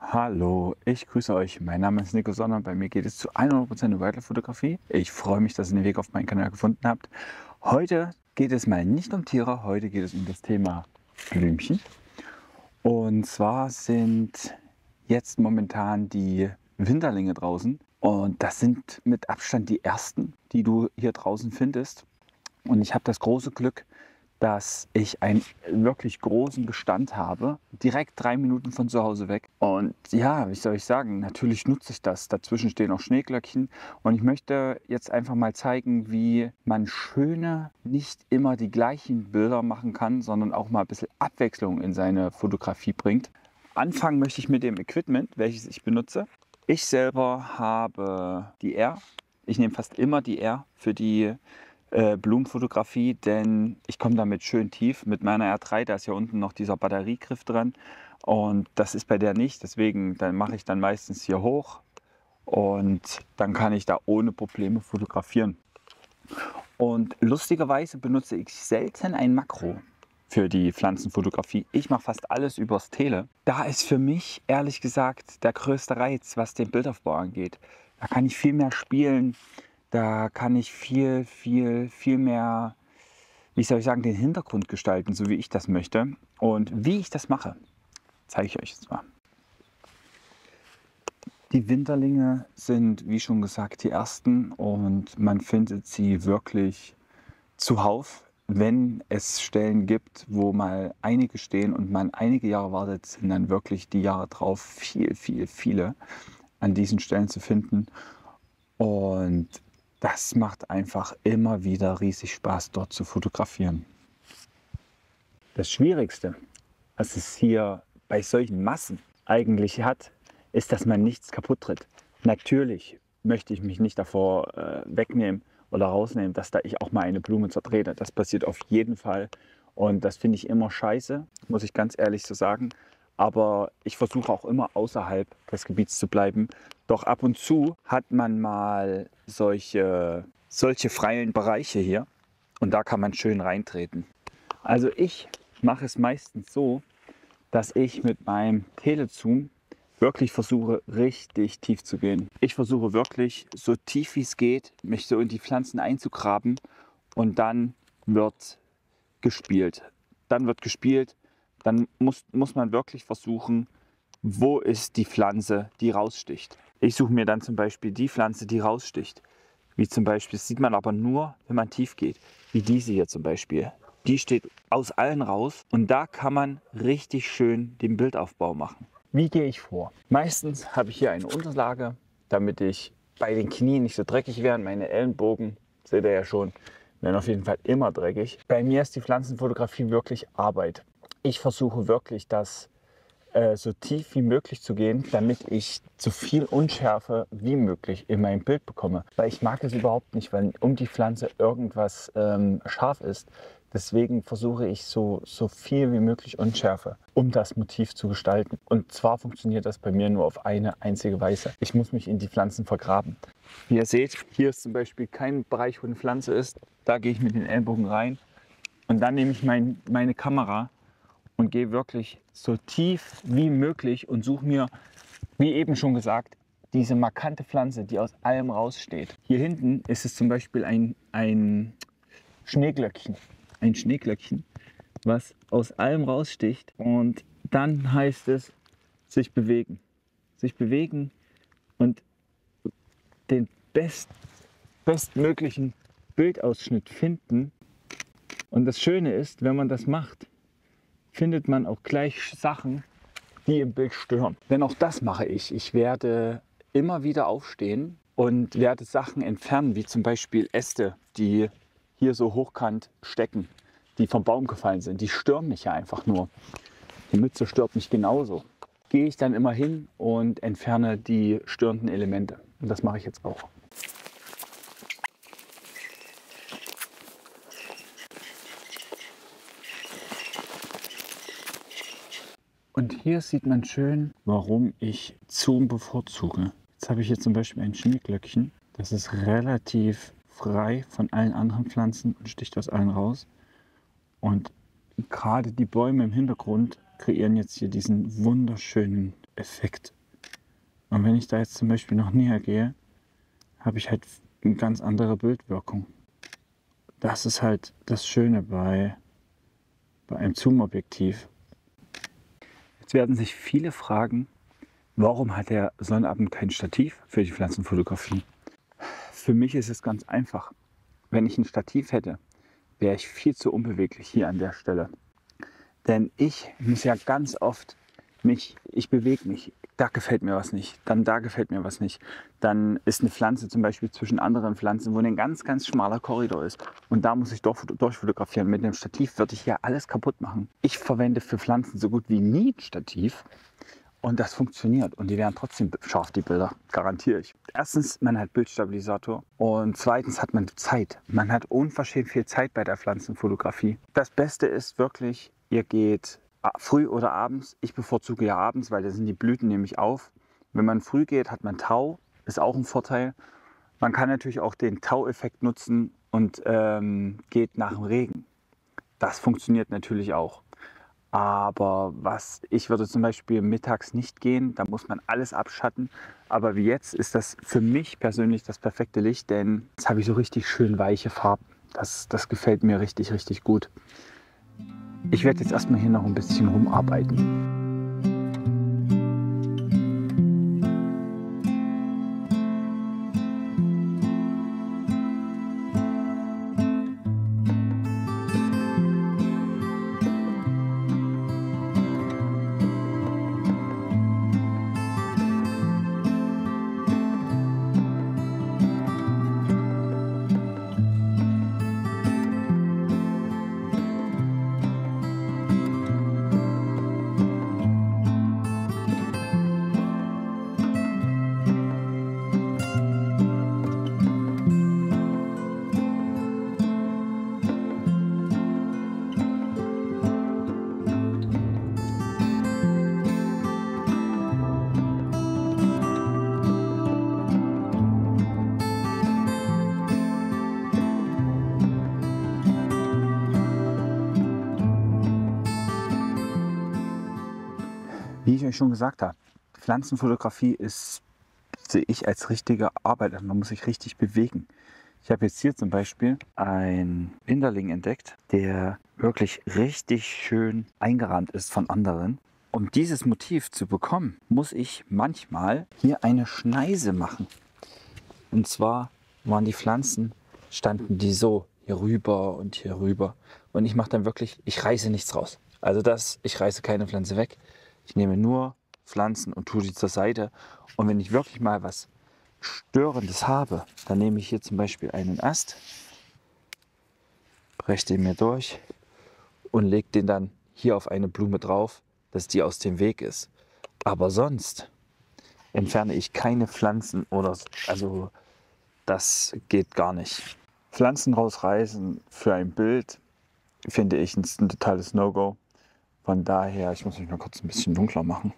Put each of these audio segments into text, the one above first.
Hallo, ich grüße euch. Mein Name ist Nico Sonner. Bei mir geht es zu 100% um Wildlife-Fotografie. Ich freue mich, dass ihr den Weg auf meinen Kanal gefunden habt. Heute geht es mal nicht um Tiere, heute geht es um das Thema Blümchen. Und zwar sind jetzt momentan die Winterlinge draußen. Und das sind mit Abstand die ersten, die du hier draußen findest. Und ich habe das große Glück, dass ich einen wirklich großen Bestand habe, direkt 3 Minuten von zu Hause weg. Und ja, wie soll ich sagen, natürlich nutze ich das. Dazwischen stehen auch Schneeglöckchen. Und ich möchte jetzt einfach mal zeigen, wie man schöne, nicht immer die gleichen Bilder machen kann, sondern auch mal ein bisschen Abwechslung in seine Fotografie bringt. Anfangen möchte ich mit dem Equipment, welches ich benutze. Ich selber habe die R. Ich nehme fast immer die R für die Blumenfotografie, denn ich komme damit schön tief. Mit meiner R3, da ist ja unten noch dieser Batteriegriff dran und das ist bei der nicht. Deswegen dann mache ich dann meistens hier hoch und dann kann ich da ohne Probleme fotografieren. Und lustigerweise benutze ich selten ein Makro für die Pflanzenfotografie. Ich mache fast alles übers Tele. Da ist für mich ehrlich gesagt der größte Reiz, was den Bildaufbau angeht. Da kann ich viel mehr spielen. Da kann ich viel mehr, wie soll ich sagen, den Hintergrund gestalten, so wie ich das möchte. Und wie ich das mache, zeige ich euch jetzt mal. Die Winterlinge sind, wie schon gesagt, die ersten und man findet sie wirklich zuhauf. Wenn es Stellen gibt, wo mal einige stehen und man einige Jahre wartet, sind dann wirklich die Jahre drauf viele an diesen Stellen zu finden. Und das macht einfach immer wieder riesig Spaß, dort zu fotografieren. Das Schwierigste, was es hier bei solchen Massen eigentlich hat, ist, dass man nichts kaputt tritt. Natürlich möchte ich mich nicht davor wegnehmen oder rausnehmen, dass da ich auch mal eine Blume zertrete. Das passiert auf jeden Fall und das finde ich immer scheiße, muss ich ganz ehrlich so sagen. Aber ich versuche auch immer außerhalb des Gebiets zu bleiben. Doch ab und zu hat man mal solche freien Bereiche hier und da kann man schön reintreten. Also ich mache es meistens so, dass ich mit meinem Telezoom wirklich versuche, richtig tief zu gehen. Ich versuche wirklich so tief wie es geht, mich so in die Pflanzen einzugraben und dann wird gespielt. Dann muss man wirklich versuchen, wo ist die Pflanze, die raussticht. Ich suche mir dann zum Beispiel die Pflanze, die raussticht. Wie zum Beispiel, das sieht man aber nur, wenn man tief geht. Wie diese hier zum Beispiel. Die steht aus allen raus und da kann man richtig schön den Bildaufbau machen. Wie gehe ich vor? Meistens habe ich hier eine Unterlage, damit ich bei den Knien nicht so dreckig werde. Meine Ellenbogen, seht ihr ja schon, werden auf jeden Fall immer dreckig. Bei mir ist die Pflanzenfotografie wirklich Arbeit. Ich versuche wirklich, das so tief wie möglich zu gehen, damit ich so viel Unschärfe wie möglich in mein Bild bekomme. Weil ich mag es überhaupt nicht, wenn um die Pflanze irgendwas scharf ist. Deswegen versuche ich so viel wie möglich Unschärfe, um das Motiv zu gestalten. Und zwar funktioniert das bei mir nur auf eine einzige Weise. Ich muss mich in die Pflanzen vergraben. Wie ihr seht, hier ist zum Beispiel kein Bereich, wo eine Pflanze ist. Da gehe ich mit den Ellenbogen rein und dann nehme ich meine Kamera und gehe wirklich so tief wie möglich und suche mir, wie eben schon gesagt, diese markante Pflanze, die aus allem raussteht. Hier hinten ist es zum Beispiel ein Schneeglöckchen. Ein Schneeglöckchen, was aus allem raussticht. Und dann heißt es, sich bewegen. Sich bewegen und den bestmöglichen Bildausschnitt finden. Und das Schöne ist, wenn man das macht, findet man auch gleich Sachen, die im Bild stören. Denn auch das mache ich. Ich werde immer wieder aufstehen und werde Sachen entfernen, wie zum Beispiel Äste, die hier so hochkant stecken, die vom Baum gefallen sind. Die stören mich ja einfach nur. Die Mütze stört mich genauso. Gehe ich dann immer hin und entferne die störenden Elemente. Und das mache ich jetzt auch. Und hier sieht man schön, warum ich Zoom bevorzuge. Jetzt habe ich hier zum Beispiel ein Schneeglöckchen. Das ist relativ frei von allen anderen Pflanzen und sticht aus allen raus. Und gerade die Bäume im Hintergrund kreieren jetzt hier diesen wunderschönen Effekt. Und wenn ich da jetzt zum Beispiel noch näher gehe, habe ich halt eine ganz andere Bildwirkung. Das ist halt das Schöne bei einem Zoom-Objektiv. Jetzt werden sich viele fragen, warum hat der Sonnenabend kein Stativ für die Pflanzenfotografie? Für mich ist es ganz einfach. Wenn ich ein Stativ hätte, wäre ich viel zu unbeweglich hier an der Stelle. Denn ich muss ja ganz oft ich bewege mich, da gefällt mir was nicht, dann da gefällt mir was nicht. Dann ist eine Pflanze zum Beispiel zwischen anderen Pflanzen, wo ein ganz, ganz schmaler Korridor ist. Und da muss ich durchfotografieren. Mit dem Stativ würde ich hier alles kaputt machen. Ich verwende für Pflanzen so gut wie nie ein Stativ. Und das funktioniert. Und die werden trotzdem scharf, die Bilder. Garantiere ich. Erstens, man hat Bildstabilisator. Und zweitens hat man Zeit. Man hat unverschämt viel Zeit bei der Pflanzenfotografie. Das Beste ist wirklich, ihr geht früh oder abends. Ich bevorzuge ja abends, weil da sind die Blüten nämlich auf. Wenn man früh geht, hat man Tau. Ist auch ein Vorteil. Man kann natürlich auch den Tau-Effekt nutzen und geht nach dem Regen. Das funktioniert natürlich auch. Aber ich würde zum Beispiel mittags nicht gehen, da muss man alles abschatten. Aber wie jetzt ist das für mich persönlich das perfekte Licht, denn jetzt habe ich so richtig schön weiche Farben. Das gefällt mir richtig, richtig gut. Ich werde jetzt erstmal hier noch ein bisschen rumarbeiten. Wie ich euch schon gesagt habe, Pflanzenfotografie sehe ich als richtige Arbeit an. Man muss sich richtig bewegen. Ich habe jetzt hier zum Beispiel einen Winterling entdeckt, der wirklich richtig schön eingerahmt ist von anderen. Um dieses Motiv zu bekommen, muss ich manchmal hier eine Schneise machen. Und zwar waren die Pflanzen, standen die so hier rüber und hier rüber. Und ich mache dann wirklich, ich reiße nichts raus. Also ich reiße keine Pflanze weg. Ich nehme nur Pflanzen und tue die zur Seite. Und wenn ich wirklich mal was Störendes habe, dann nehme ich hier zum Beispiel einen Ast, breche den mir durch und lege den dann hier auf eine Blume drauf, dass die aus dem Weg ist. Aber sonst entferne ich keine Pflanzen also das geht gar nicht. Pflanzen rausreißen für ein Bild finde ich ein totales No-Go. Von daher, ich muss mich mal kurz ein bisschen dunkler machen.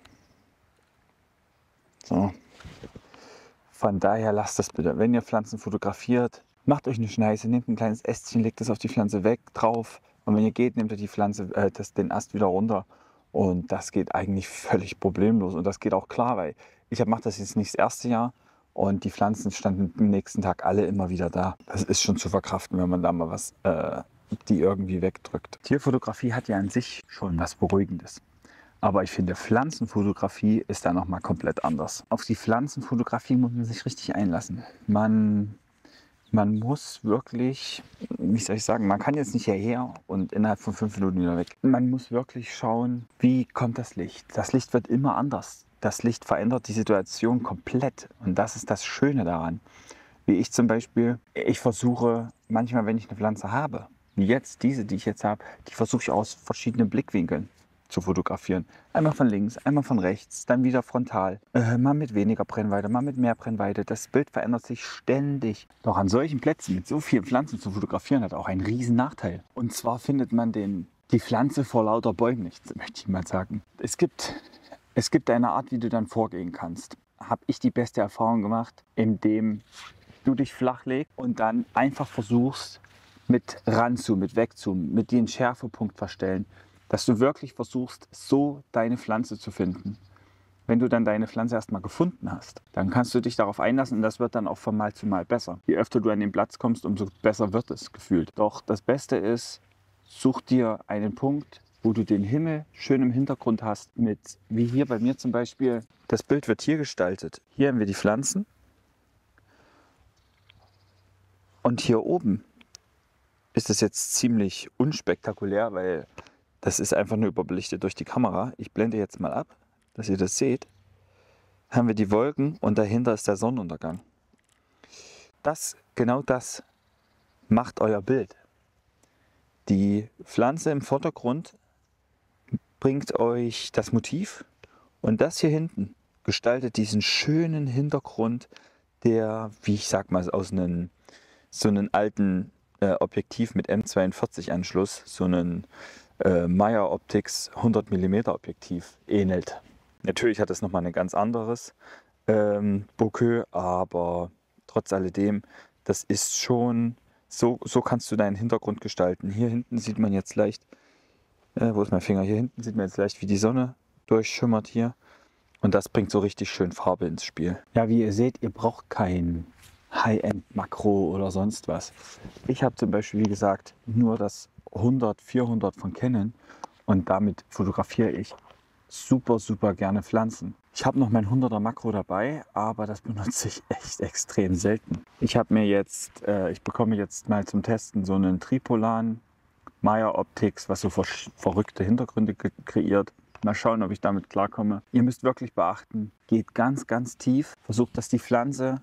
So. Von daher lasst das bitte. Wenn ihr Pflanzen fotografiert, macht euch eine Schneise, nehmt ein kleines Ästchen, legt es auf die Pflanze weg, drauf. Und wenn ihr geht, nehmt ihr die Pflanze, den Ast wieder runter. Und das geht eigentlich völlig problemlos. Und das geht auch klar, weil ich mache das jetzt nicht das erste Jahr. Und die Pflanzen standen am nächsten Tag alle immer wieder da. Das ist schon zu verkraften, wenn man da mal die irgendwie wegdrückt. Tierfotografie hat ja an sich schon was Beruhigendes. Aber ich finde, Pflanzenfotografie ist da nochmal komplett anders. Auf die Pflanzenfotografie muss man sich richtig einlassen. Man muss wirklich, wie soll ich sagen, man kann jetzt nicht hierher und innerhalb von 5 Minuten wieder weg. Man muss wirklich schauen, wie kommt das Licht. Das Licht wird immer anders. Das Licht verändert die Situation komplett. Und das ist das Schöne daran. Wie ich zum Beispiel, ich versuche manchmal, wenn ich eine Pflanze habe, wie jetzt diese, die ich jetzt habe, die versuche ich aus verschiedenen Blickwinkeln zu fotografieren. Einmal von links, einmal von rechts, dann wieder frontal. Mal mit weniger Brennweite, mal mit mehr Brennweite. Das Bild verändert sich ständig. Doch an solchen Plätzen mit so vielen Pflanzen zu fotografieren hat auch einen riesen Nachteil. Und zwar findet man die Pflanze vor lauter Bäumen nicht, möchte ich mal sagen. Es gibt eine Art, wie du dann vorgehen kannst. Habe ich die beste Erfahrung gemacht, indem du dich flach legst und dann einfach versuchst, mit Ranzoom, mit Wegzoom, mit den Schärfepunkt verstellen, dass du wirklich versuchst, so deine Pflanze zu finden. Wenn du dann deine Pflanze erstmal gefunden hast, dann kannst du dich darauf einlassen und das wird dann auch von Mal zu Mal besser. Je öfter du an den Platz kommst, umso besser wird es gefühlt. Doch das Beste ist, such dir einen Punkt, wo du den Himmel schön im Hintergrund hast, mit, wie hier bei mir zum Beispiel, das Bild wird hier gestaltet. Hier haben wir die Pflanzen und hier oben ist es jetzt ziemlich unspektakulär, weil das ist einfach nur überbelichtet durch die Kamera. Ich blende jetzt mal ab, dass ihr das seht. Haben wir die Wolken und dahinter ist der Sonnenuntergang. Genau das macht euer Bild. Die Pflanze im Vordergrund bringt euch das Motiv und das hier hinten gestaltet diesen schönen Hintergrund, der, wie ich sag mal, aus so einem alten Objektiv mit M42 Anschluss, so einen Meyer Optics 100 mm Objektiv ähnelt. Natürlich hat es nochmal ein ganz anderes Bokeh, aber trotz alledem, das ist schon, so kannst du deinen Hintergrund gestalten. Hier hinten sieht man jetzt leicht, wo ist mein Finger? Hier hinten sieht man jetzt leicht, wie die Sonne durchschimmert hier. Und das bringt so richtig schön Farbe ins Spiel. Ja, wie ihr seht, ihr braucht kein High-End-Makro oder sonst was. Ich habe zum Beispiel, wie gesagt, nur das 100, 400 von Canon und damit fotografiere ich super, super gerne Pflanzen. Ich habe noch mein 100er Makro dabei, aber das benutze ich echt extrem selten. Ich bekomme jetzt mal zum Testen so einen Tripolan Meyer Optics, was so verrückte Hintergründe kreiert. Mal schauen, ob ich damit klarkomme. Ihr müsst wirklich beachten, geht ganz, ganz tief. Versucht, dass die Pflanze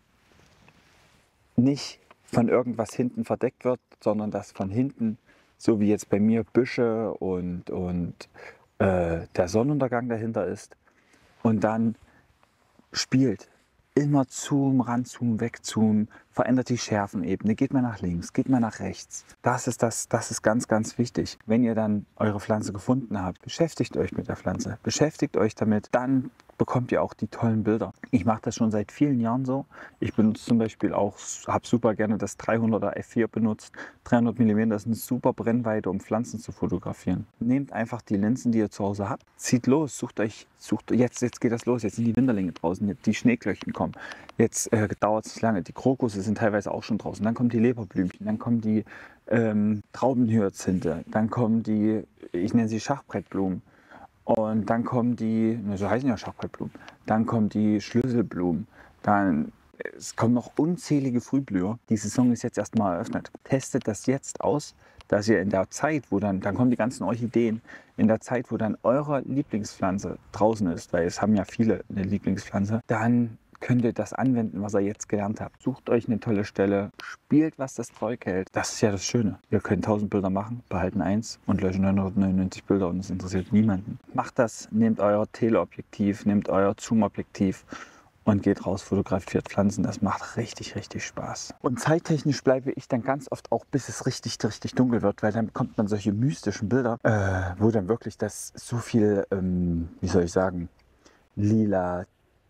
nicht von irgendwas hinten verdeckt wird, sondern dass von hinten, so wie jetzt bei mir, Büsche und der Sonnenuntergang dahinter ist. Und dann spielt. Immer zoomen, ranzoomen, wegzoomen, verändert die Schärfenebene, geht mal nach links, geht mal nach rechts. Das ist ganz, ganz wichtig. Wenn ihr dann eure Pflanze gefunden habt, beschäftigt euch mit der Pflanze, beschäftigt euch damit, dann bekommt ihr auch die tollen Bilder. Ich mache das schon seit vielen Jahren so. Ich benutze zum Beispiel auch, habe super gerne das 300er F4 benutzt. 300 mm ist eine super Brennweite, um Pflanzen zu fotografieren. Nehmt einfach die Linsen, die ihr zu Hause habt, zieht los, jetzt geht das los, jetzt sind die Winterlinge draußen, die Schneeglöckchen kommen. Jetzt dauert es nicht lange, die Krokusse sind teilweise auch schon draußen, dann kommen die Leberblümchen, dann kommen die Traubenhyazinthe, dann kommen die, ich nenne sie Schachbrettblumen. Und dann kommen die, so heißen ja Schachbrettblumen, dann kommen die Schlüsselblumen, es kommen noch unzählige Frühblüher. Die Saison ist jetzt erstmal eröffnet. Testet das jetzt aus, dass ihr in der Zeit, wo dann kommen die ganzen Orchideen, in der Zeit, wo dann eure Lieblingspflanze draußen ist, weil es haben ja viele eine Lieblingspflanze, dann könnt ihr das anwenden, was ihr jetzt gelernt habt. Sucht euch eine tolle Stelle, spielt, was das Zeug hält. Das ist ja das Schöne. Ihr könnt 1000 Bilder machen, behalten eins und löschen 999 Bilder und es interessiert niemanden. Macht das, nehmt euer Teleobjektiv, nehmt euer Zoom-Objektiv und geht raus, fotografiert Pflanzen. Das macht richtig, richtig Spaß. Und zeittechnisch bleibe ich dann ganz oft auch, bis es richtig, richtig dunkel wird, weil dann bekommt man solche mystischen Bilder, wo dann wirklich das so viel, wie soll ich sagen, lila,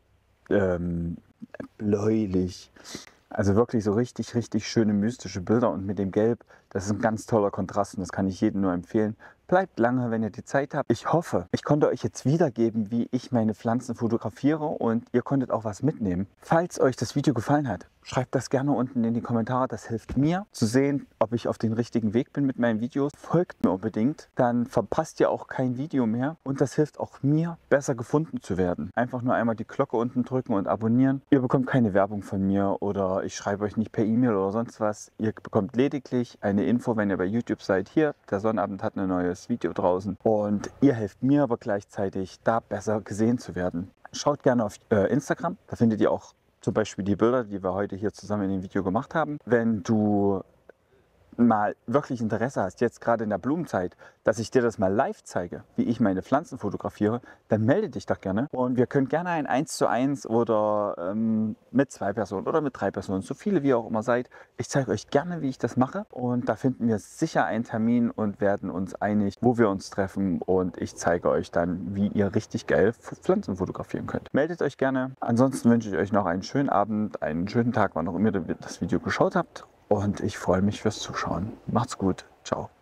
bläulich. Also wirklich so richtig, richtig schöne mystische Bilder und mit dem Gelb, das ist ein ganz toller Kontrast und das kann ich jedem nur empfehlen. Bleibt lange, wenn ihr die Zeit habt. Ich hoffe, ich konnte euch jetzt wiedergeben, wie ich meine Pflanzen fotografiere und ihr konntet auch was mitnehmen. Falls euch das Video gefallen hat, schreibt das gerne unten in die Kommentare. Das hilft mir zu sehen, ob ich auf den richtigen Weg bin mit meinen Videos. Folgt mir unbedingt, dann verpasst ihr auch kein Video mehr und das hilft auch mir, besser gefunden zu werden. Einfach nur einmal die Glocke unten drücken und abonnieren. Ihr bekommt keine Werbung von mir oder ich schreibe euch nicht per E-Mail oder sonst was. Ihr bekommt lediglich eine Info, wenn ihr bei YouTube seid. Hier, der Sonnabend hat ein neues Video draußen und ihr helft mir aber gleichzeitig, da besser gesehen zu werden. Schaut gerne auf Instagram, da findet ihr auch zum Beispiel die Bilder, die wir heute hier zusammen in dem Video gemacht haben. Wenn du mal wirklich Interesse hast, jetzt gerade in der Blumenzeit, dass ich dir das mal live zeige, wie ich meine Pflanzen fotografiere, dann melde dich doch gerne. Und wir können gerne ein 1:1 oder mit 2 Personen oder mit 3 Personen, so viele wie ihr auch immer seid. Ich zeige euch gerne, wie ich das mache. Und da finden wir sicher einen Termin und werden uns einig, wo wir uns treffen. Und ich zeige euch dann, wie ihr richtig geil Pflanzen fotografieren könnt. Meldet euch gerne. Ansonsten wünsche ich euch noch einen schönen Abend, einen schönen Tag, wann auch immer ihr das Video geschaut habt. Und ich freue mich fürs Zuschauen. Macht's gut. Ciao.